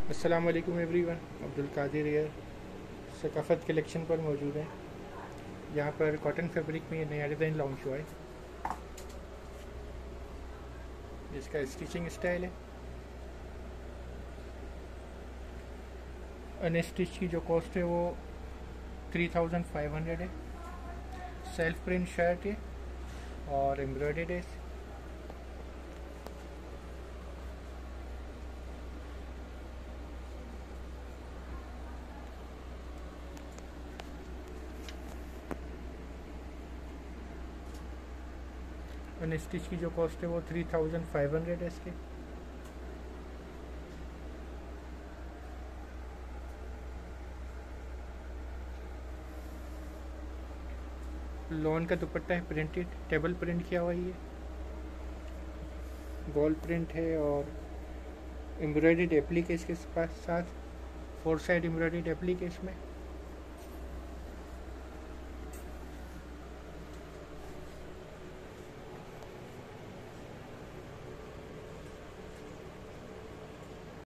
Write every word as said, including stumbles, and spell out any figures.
अस्सलाम वालेकुम everyone, Abdul Qadir here. Saqafat collection पर मौजूद है। यहाँ पर कॉटन फैब्रिक में ये नया डिज़ाइन लॉन्च हुआ है। इसका स्टिचिंग स्टाइल है। अनस्टिच की जो कॉस्ट है वो थ्री थाउजेंड फाइव हंड्रेड है। सेल्फ प्रिंट शर्ट है और एम्ब्रॉयडर्ड है। अनस्टिच की जो कॉस्ट है वो थ्री थाउजेंड फाइव हंड्रेड है इसके। लॉन का दुपट्टा है, प्रिंटेड टेबल प्रिंट किया हुआ है। ये वॉल प्रिंट है और एम्ब्रॉयडर्ड एप्लीक है इसके पास साथ। फोर साइड एम्ब्रॉयडर्ड एप्लीक है इसमें।